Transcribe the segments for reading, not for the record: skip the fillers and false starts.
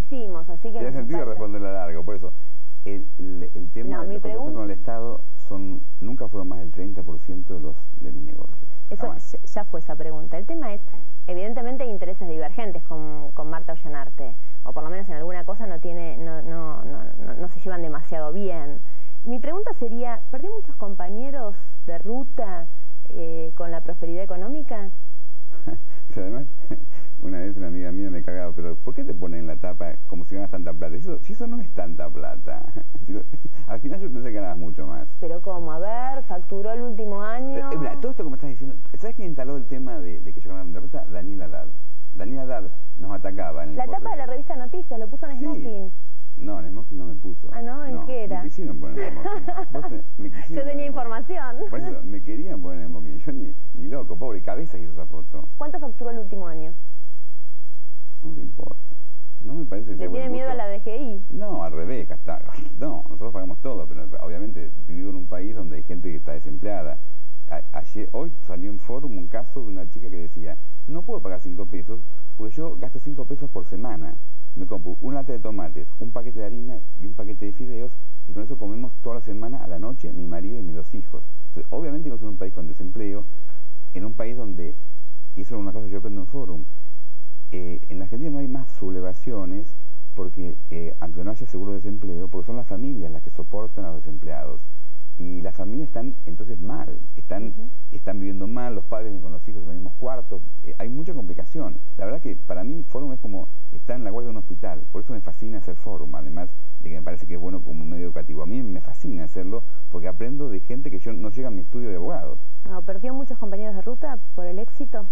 hicimos, así que... Tiene sentido responderla largo, por eso. El tema de los contratos con el Estado nunca fueron más del 30% de mis negocios. Eso ya fue esa pregunta. El tema es, evidentemente hay intereses divergentes con Marta Ollanarte, o por lo menos en alguna cosa no se llevan demasiado bien. Mi pregunta sería, ¿perdió muchos compañeros de ruta con la prosperidad económica? Pero además, una vez una amiga mía me cagaba, pero ¿por qué te ponen en la tapa como si ganas tanta plata? Si eso no es tanta plata. Al final yo pensé que ganabas mucho más. Pero ¿cómo? A ver, facturó el último año... Mira, todo esto que me estás diciendo, ¿sabes quién instaló el tema de que yo ganaba tanta plata? Daniel Haddad. Daniel Haddad nos atacaba en el... La tapa de la revista Noticias, lo puso en Smoking. No, en Smoking no me puso. Ah, ¿no? ¿En qué era? Me quisieron poner en Smoking. Yo tenía información. Por eso, me querían poner en Smoking. Yo ni loco, pobre cabeza hizo esa foto. ¿Cuánto facturó el último año? No te importa. No me parece que sea ¿Le tiene miedo a la DGI? No, al revés, no, nosotros pagamos todo, pero obviamente vivo en un país donde hay gente que está desempleada. Hoy salió en Forum un caso de una chica que decía, no puedo pagar 5 pesos, porque yo gasto 5 pesos por semana. Me compro un lata de tomates, un paquete de harina y un paquete de fideos, y con eso comemos toda la semana a la noche mi marido y mis 2 hijos. Entonces, obviamente vivimos en un país con desempleo, en un país donde, y eso es una cosa que yo aprendo en Forum, en la Argentina no hay más sublevaciones porque, aunque no haya seguro de desempleo, porque son las familias las que soportan a los desempleados. Y las familias están entonces mal, están viviendo mal, los padres con los hijos en los mismos cuartos, hay mucha complicación. La verdad que para mí Forum es como estar en la guardia de un hospital, por eso me fascina hacer Forum, además de que me parece que es bueno como medio educativo. A mí me fascina hacerlo porque aprendo de gente que no llega a mi estudio de abogados. ¿Perdió muchos compañeros de ruta por el éxito?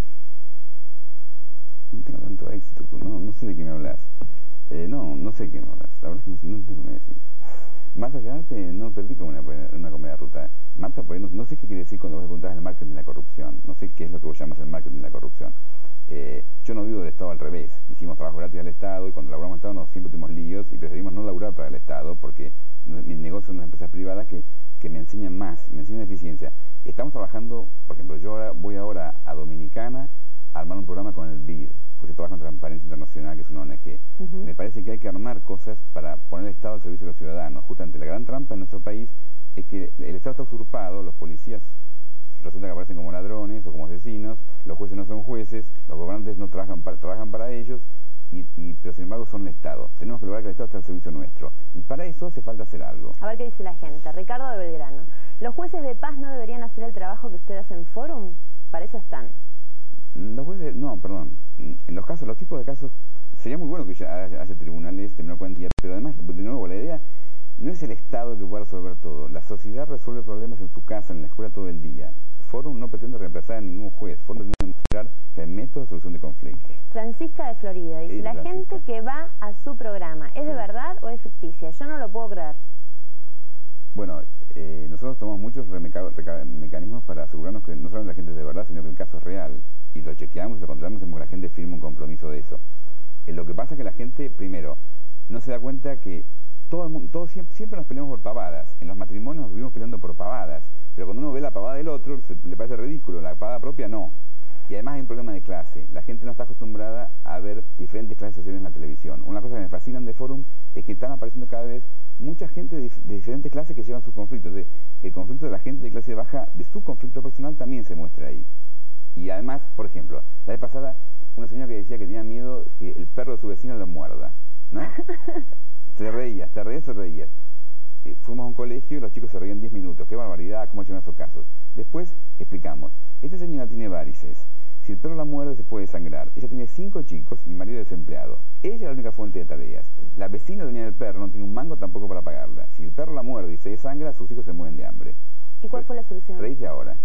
No tengo tanto éxito, no sé de qué me hablas. No sé de qué me hablas, la verdad es que no entiendo qué me decís. Marta Ollanarte no perdí como una comedia de ruta. Marta, por ahí no sé qué quiere decir cuando vos le preguntás el marketing de la corrupción. No sé qué es lo que vos llamas el marketing de la corrupción. Yo no vivo del Estado al revés. Hicimos trabajo gratis al Estado y cuando laburamos al Estado siempre tuvimos líos y preferimos no laburar para el Estado porque mis negocios son las empresas privadas que me enseñan más, me enseñan eficiencia. Estamos trabajando, por ejemplo, yo voy ahora a Dominicana a armar un programa con el BID, porque yo trabajo en Transparencia Internacional, que es una ONG. Me parece que hay que armar cosas para poner el Estado al servicio de los ciudadanos. Justamente la gran trampa en nuestro país es que el Estado está usurpado, los policías resulta que aparecen como ladrones o como asesinos, los jueces no son jueces, los gobernantes no trabajan para ellos, pero sin embargo son el Estado. Tenemos que lograr que el Estado esté al servicio nuestro. Y para eso hace falta hacer algo. A ver qué dice la gente. Ricardo de Belgrano. ¿Los jueces de paz no deberían hacer el trabajo que ustedes hacen en Forum? Para eso están. Los jueces, no, perdón. En los tipos de casos, sería muy bueno que haya tribunales, terminó cuantía, pero además, de nuevo, la idea no es el Estado el que pueda resolver todo. La sociedad resuelve problemas en su casa, en la escuela, todo el día. Forum no pretende reemplazar a ningún juez. Forum pretende demostrar que hay métodos de solución de conflictos. Francisca de Florida dice, la gente que va a su programa, ¿es de verdad o es ficticia? Yo no lo puedo creer. Bueno, nosotros tomamos muchos mecanismos para asegurarnos que no solamente la gente es de verdad, sino que el caso es real. Y lo chequeamos y lo controlamos y la gente firma un compromiso de eso. Lo que pasa es que la gente, primero, no se da cuenta que siempre nos peleamos por pavadas. En los matrimonios nos vivimos peleando por pavadas. Pero cuando uno ve la pavada del otro, le parece ridículo. La pavada propia, no. Y además hay un problema de clase. La gente no está acostumbrada a ver diferentes clases sociales en la televisión. Una cosa que me fascinan de Forum es que están apareciendo cada vez mucha gente de diferentes clases que llevan sus conflictos. El conflicto de la gente de clase baja, de su conflicto personal, también se muestra ahí. Y además, por ejemplo, la vez pasada, una señora que decía que tenía miedo que el perro de su vecino lo muerda, ¿no? Te reías. Fuimos a un colegio y los chicos se reían 10 minutos. ¡Qué barbaridad! ¿Cómo llevan esos casos? Después explicamos. Esta señora tiene varices. Si el perro la muerde se puede sangrar. Ella tiene 5 chicos y mi marido desempleado. Ella es la única fuente de tareas. La vecina dueña del perro no tiene un mango tampoco para pagarla. Si el perro la muerde y se desangra, sus hijos se mueren de hambre. ¿Y cuál fue la solución? Reíte ahora.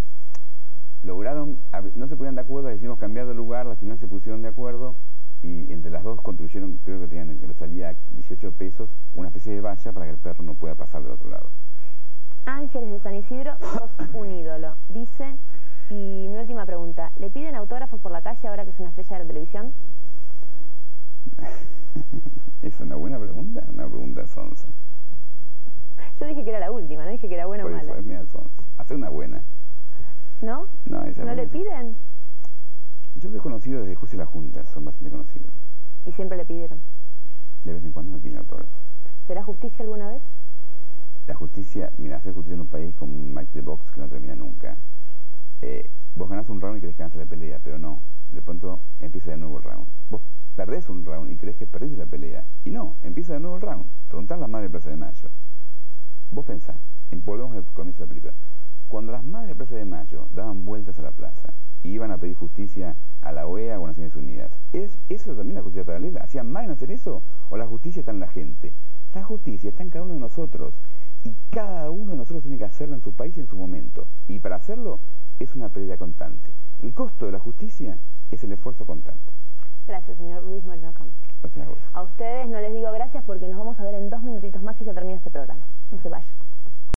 No se ponían de acuerdo, les hicimos cambiar de lugar, al final se pusieron de acuerdo y entre las dos construyeron, creo que les salía 18 pesos, una especie de valla para que el perro no pueda pasar del otro lado. Ángeles de San Isidro, sos un ídolo. Dice, y mi última pregunta, ¿le piden autógrafos por la calle ahora que es una estrella de la televisión? Es una buena pregunta, una pregunta sonsa. Yo dije que era la última, no dije que era buena o mala. Por eso es media sonsa. Hace una buena. ¿No? ¿No le piden? Yo soy conocido desde el juicio de la Junta, son bastante conocidos. ¿Y siempre le pidieron? De vez en cuando me piden autógrafos. ¿Será justicia alguna vez? La justicia, mira, hacer justicia en un país como un match de box que no termina nunca. Vos ganás un round y crees que ganaste la pelea, pero no. De pronto empieza de nuevo el round. Vos perdés un round y crees que perdiste la pelea. Y no, empieza de nuevo el round. Preguntá a las madres de Plaza de Mayo. Vos pensás, volvemos al comienzo de la película. Cuando las madres de Plaza de Mayo daban vueltas a la plaza y iban a pedir justicia a la OEA o a Naciones Unidas, ¿es eso también la justicia paralela? ¿Hacían mal en hacer eso? ¿O la justicia está en la gente? La justicia está en cada uno de nosotros. Y cada uno de nosotros tiene que hacerlo en su país y en su momento. Y para hacerlo es una pelea constante. El costo de la justicia es el esfuerzo constante. Gracias, señor Luis Moreno Campo. Gracias a vos. A ustedes no les digo gracias porque nos vamos a ver en 2 minutos.